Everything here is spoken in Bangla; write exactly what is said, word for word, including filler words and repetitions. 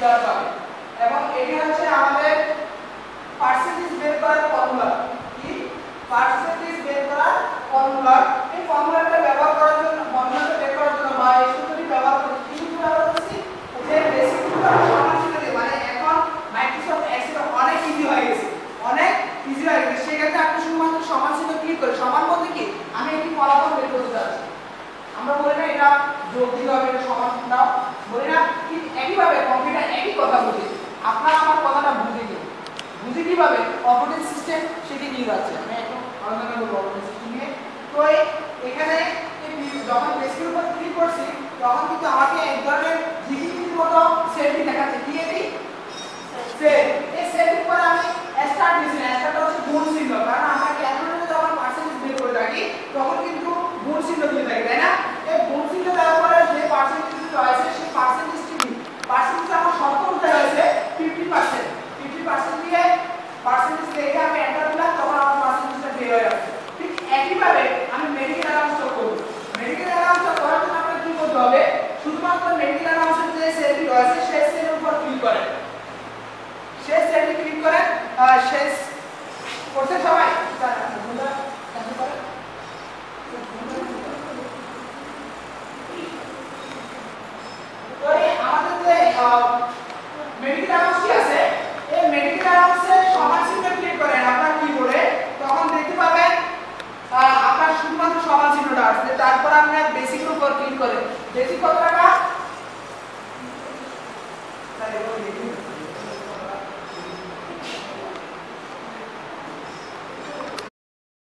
স্টার পাবে এবং এটি হচ্ছে আমাদের পার্সেন্টেজ বের করার ফর্মুলা কি পার্সেন্টেজ বের করার ফর্মুলা এই ফর্মুলাটা ব্যবহার করার জন্য ফর্মুলাটা বের করার জন্য বা এই সূত্রটি ব্যবহার করতে কি সূত্র ব্যবহার করছি যে বেসিক সূত্র সমান চিহ্ন দিয়ে মানে এখন মাইক্রোসফট এক্সেল অনেক ইজি হয়ে গেছে অনেক ইজি হয়ে গেছে সেক্ষেত্রে আপনি শুধুমাত্র সমান চিহ্ন ক্লিক করে সমান বলতে কি আমি একটি ফলাফল বের করতে যাচ্ছি আমরা বলি না এটা যোগ দিতে হবে এটা সমান দাও বলি না ঠিক একইভাবে কম্পিউটার একই কথা বলে আপনারা আমার কথাটা বুঝে নিন বুঝে কিভাবে অপারেটিং সিস্টেম সেটি নিয়ে যাচ্ছে আমি একটু আলোচনা করব অপারেটিং সিস্টেম নিয়ে তো এখানে যখন বেসিকের উপর ক্লিক করছি তখন কিন্তু আমাকে এক ধরনের জিকিটির মতো সেলটি দেখাচ্ছে কি এটি সেল এই সেলটির পরে আমি স্টার্ট দিয়েছি স্টার্টটা হচ্ছে গুণ চিহ্ন কারণ আমরা ক্যালকুলেটরে যখন পার্সেন্টেজ বের করে থাকি তখন কিন্তু গুণ চিহ্ন দিয়ে থাকি তাই না এই গুণ চিহ্ন দেওয়ার পরে যে পার্সেন্টেজটি রয়েছে সেই পার্সেন্টেজটি পার্সেন্টেজ আমার শর্ত অনুযায়ী হয়েছে ফিফটি পার্সেন্ট ফিফটি পার্সেন্ট দিয়ে পার্সেন্টেজ লিখে আমি এন্টার দিলাম তখন আমার পার্সেন্টেজটা বের হয়ে যাচ্ছে ঠিক একইভাবে আমি মেডিকেল অ্যালাউন্সটা করব মেডিকেল অ্যালাউন্সটা করার জন্য আপনাকে কি করতে হবে শুধুমাত্র মেডিকেল অ্যালাউন্সের যে সেলটি রয়েছে সেই সেলের উপর ক্লিক করেন সেই সেলটি ক্লিক করেন শেষ করতে সবাই তো আমাদের যে মেডিকেল অ্যালাউন্স কি আছে এই মেডিকেল অ্যালাউন্সের সমান চিহ্ন ক্লিক করেন আপনার কিবোর্ডে তখন দেখতে পাবেন আপনার শুধুমাত্র সমান চিহ্নটা আসছে তারপর আপনি বেসিকের উপর ক্লিক করেন বেসিক কতটা